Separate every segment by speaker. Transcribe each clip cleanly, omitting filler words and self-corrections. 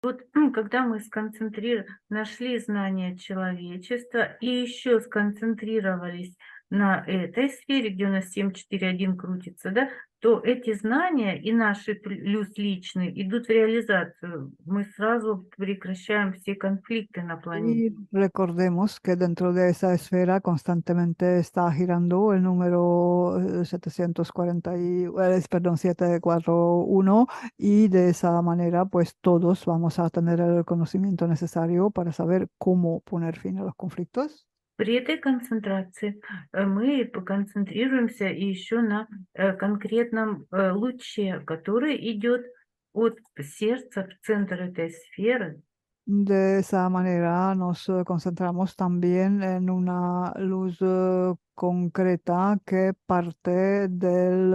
Speaker 1: Вот когда мы нашли знания человечества и еще сконцентрировались на этой сфере, где у нас 7.4.1 крутится, да, то эти знания и наши плюс личные идут в реализацию. Мы сразу прекращаем все конфликты на планете.
Speaker 2: Y recordemos que dentro de esa esfera constantemente está girando el número 740 perdón, 741 y de esa manera pues todos vamos a tener el conocimiento necesario para saber cómo poner fin a los conflictos.
Speaker 1: При этой концентрации мы поконцентрируемся еще на конкретном луче, который идет от сердца в центр этой сферы.
Speaker 2: De esa manera nos concentramos también en una luz concreta que parte del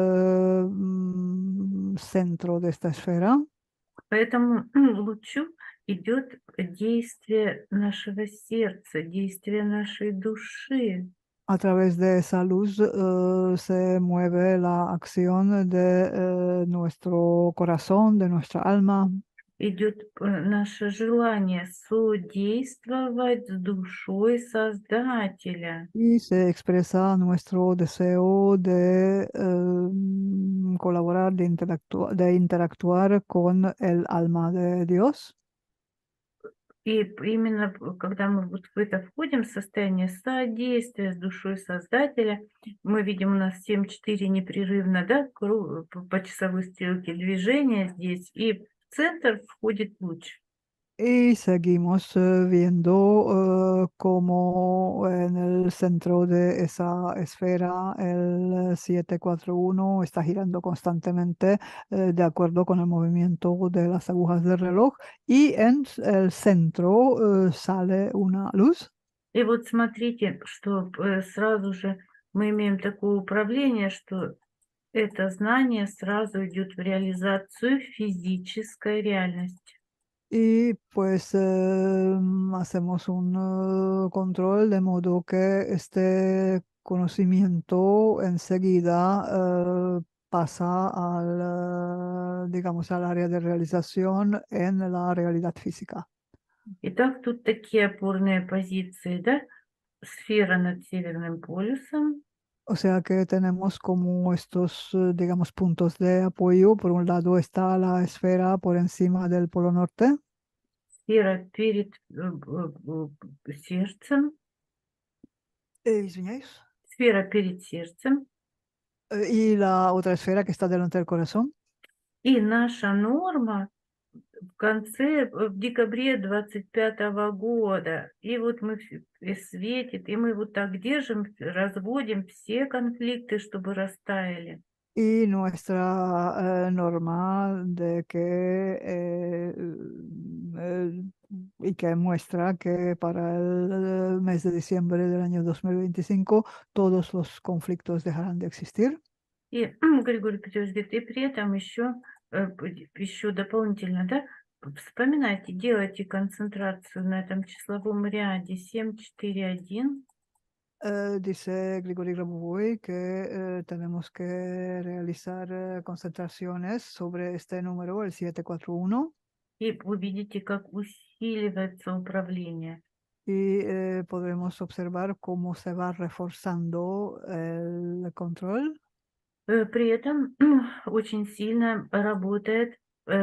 Speaker 2: centro de esta esfera.
Speaker 1: По этому лучу идет действие нашего сердца, действие нашей души.
Speaker 2: A través de esa luz se mueve la acción de nuestro corazón, de nuestra alma,
Speaker 1: Идет наше желание содействовать с душой Создателя.
Speaker 2: y se expresa nuestro deseo de colaborar, de interactuar con el alma de Dios.
Speaker 1: Именно когда мы вот в это входим, в состояние содействия с душой Создателя, мы видим, у нас 7.4 непрерывно, да, по часовой стрелке движения здесь, и в центр входит луч.
Speaker 2: Y seguimos viendo cómo en el centro de esa esfera el 741 está girando constantemente de acuerdo con el movimiento de las agujas del reloj y en el centro sale una luz.
Speaker 1: И вот смотрите, что сразу же мы имеем такое управление, что это знание сразу идет в реализацию физической реальности.
Speaker 2: Y pues hacemos un control de modo que este conocimiento enseguida pasa digamos, al área de realización en la realidad física.
Speaker 1: Итак, тут такие опорные позиции, да? Сфера над Северным полюсом,
Speaker 2: O sea que tenemos como estos, digamos, puntos de apoyo. Por un lado está la esfera por encima del polo norte.
Speaker 1: сфера перед сердцем,
Speaker 2: Извиняюсь.
Speaker 1: сфера перед сердцем.
Speaker 2: Y la otra esfera que está delante del corazón.
Speaker 1: И наша норма в декабре 25 года. И вот и светит, и мы вот так держим, разводим все конфликты, чтобы растаяли.
Speaker 2: Y nuestra norma de que y que muestra que para el mes de diciembre del año 2025 todos los conflictos dejarán de existir.
Speaker 1: И Григорий Петрович говорит, и при этом еще дополнительно, да, вспоминайте, делайте концентрацию на этом числовом ряде 741.
Speaker 2: Dice Grigori Grabovoi que tenemos que realizar concentraciones sobre este número, el 741,
Speaker 1: И вы видите, как усиливается управление.
Speaker 2: y podremos observar cómo se va reforzando el control.
Speaker 1: При этом очень сильно работает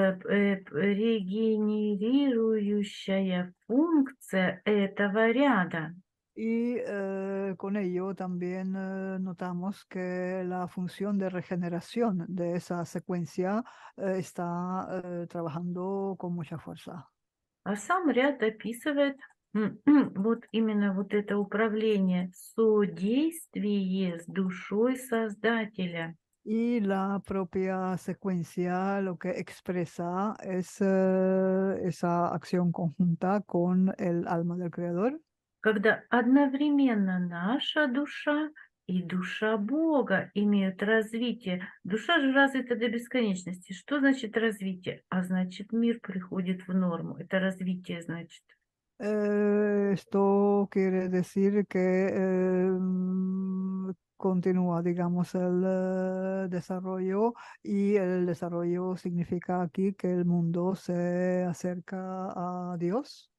Speaker 1: регенерирующая функция этого ряда.
Speaker 2: Y con ello también notamos que la función de regeneración de esa secuencia está trabajando con mucha fuerza.
Speaker 1: А сам ряд описывает вот именно вот это управление, содействие с душой Создателя.
Speaker 2: Y la propia secuencia lo que expresa es esa acción conjunta con el alma del creador.
Speaker 1: Когда одновременно наша душа и душа Бога имеют развитие. Душа же развита до бесконечности. Что значит развитие? А значит, мир приходит в норму. Это развитие, значит.
Speaker 2: Esto quiere decir que continúa, digamos, el desarrollo, y el desarrollo significa aquí que el mundo se acerca a Dios.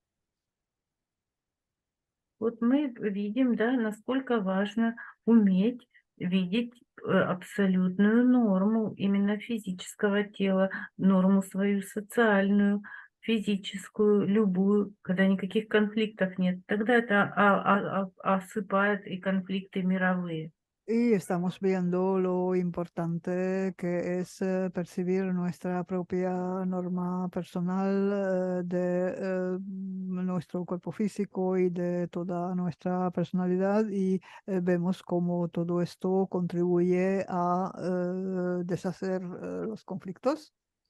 Speaker 1: Вот мы видим, да, насколько важно уметь видеть абсолютную норму именно физического тела, норму свою социальную, физическую, любую, когда никаких конфликтов нет. Тогда это осыпает и конфликты мировые.
Speaker 2: Y estamos viendo lo importante que es percibir nuestra propia norma personal de nuestro cuerpo físico y de toda nuestra personalidad, y vemos cómo todo esto contribuye a deshacer los conflictos.